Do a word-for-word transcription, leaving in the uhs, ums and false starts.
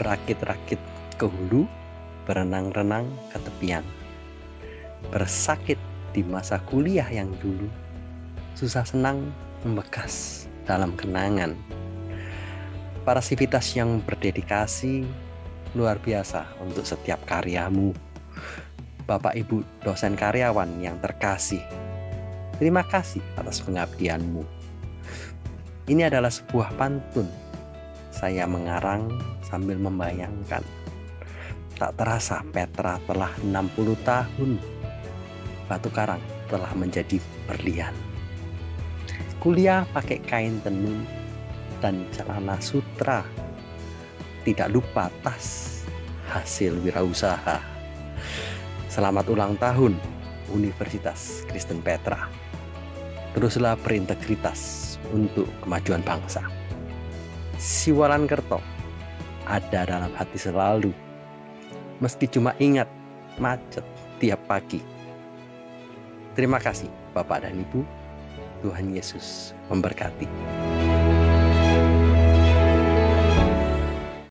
berakit-rakit ke hulu, berenang-renang ke tepian. Bersakit di masa kuliah yang dulu, susah senang membekas dalam kenangan. Para sivitas yang berdedikasi luar biasa untuk setiap karyamu. Bapak Ibu dosen karyawan yang terkasih, terima kasih atas pengabdianmu. Ini adalah sebuah pantun. Saya mengarang sambil membayangkan. Tak terasa Petra telah enam puluh tahun. Batu karang telah menjadi berlian. Kuliah pakai kain tenun dan celana sutra. Tidak lupa tas hasil wirausaha. Selamat ulang tahun Universitas Kristen Petra. Teruslah berintegritas untuk kemajuan bangsa. Siwalan Kerto ada dalam hati selalu, meski cuma ingat macet tiap pagi. Terima kasih Bapak dan Ibu. Tuhan Yesus memberkati.